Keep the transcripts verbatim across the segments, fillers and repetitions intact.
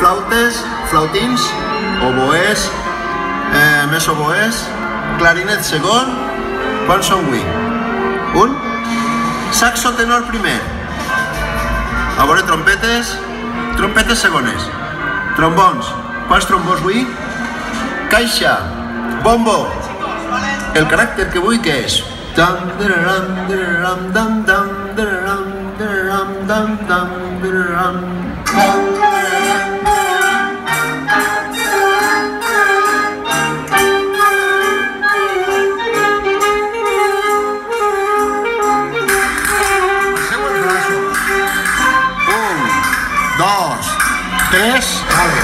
flautes, flautins, oboès, eh, més oboès, clarinet segon, quants són avui? Un? Saxo tenor primer. A veure, trompetes, trompetes segones. Trombons, quants trombons avui? Caixa, bombo. El caràcter que vull que és? Dam, dararam, dararam, dam, dam, dararam, dararam, dam, dam, dararam, dam, un, dos, tres,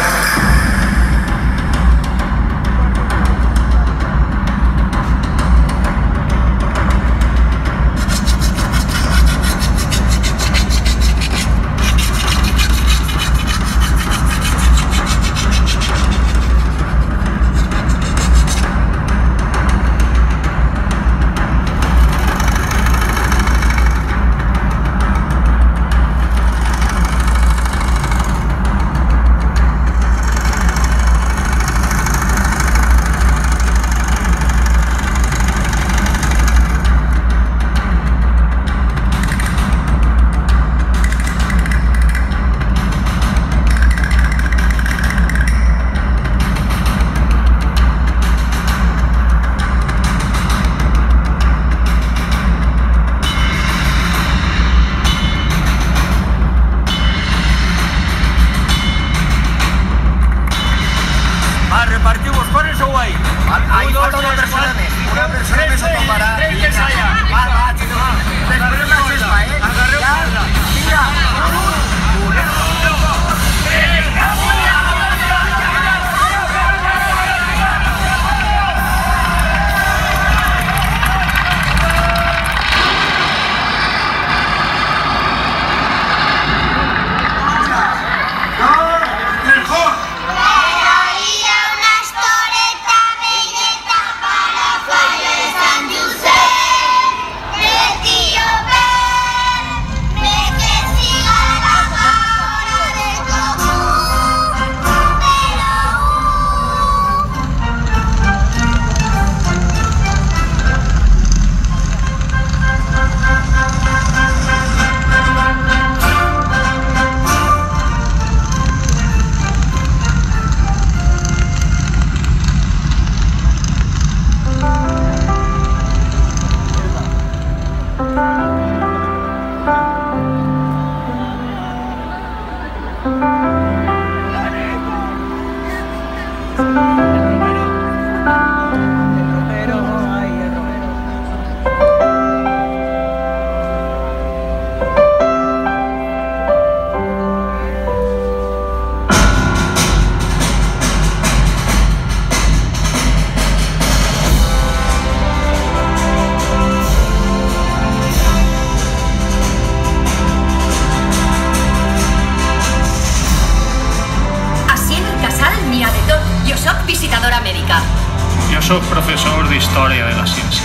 soc professor d'Història de la Ciència.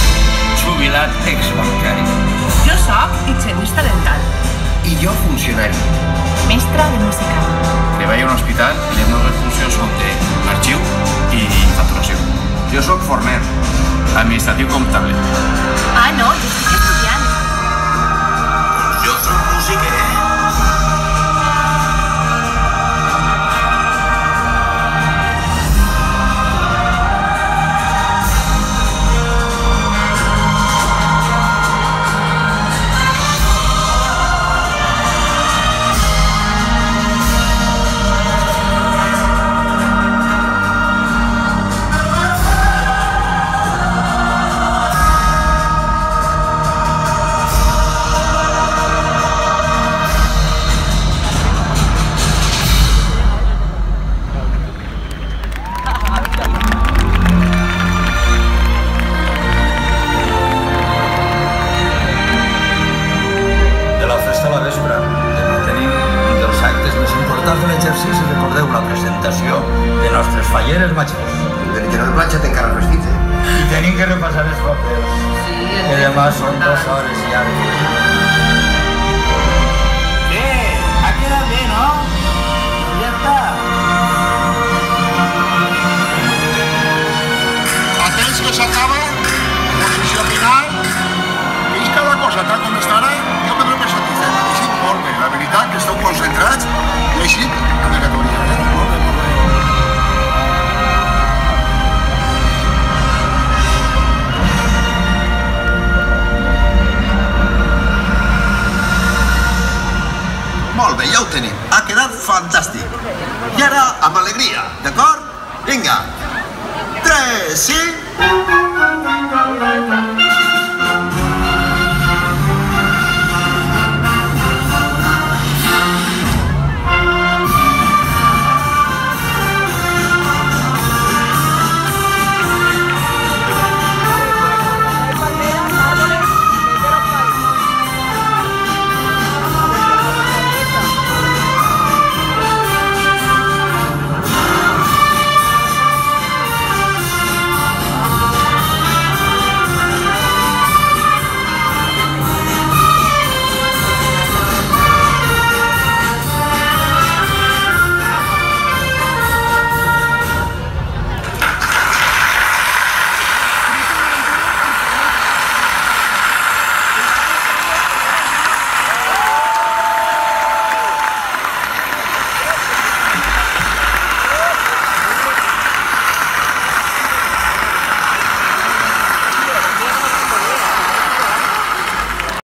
Jubilat exbancari. Jo soc higienista dental. I jo funcionari. Mestra de música. Treballo a un hospital i les meves funcions són d'arxiu i facturació. Jo soc forner. Administratiu comptable. Ah, no, jo estic estudiant. Jo soc músic, eh? falleres majors. Del que no el planxa té encara vestit, eh? I tenim que repassar els papers. Sí, que demà són dues hores i ara. Bé, ha quedat bé, no? Ja està. ho tenim, ha quedat fantàstic. I ara, amb alegria, d'acord? Vinga, tres, cinc...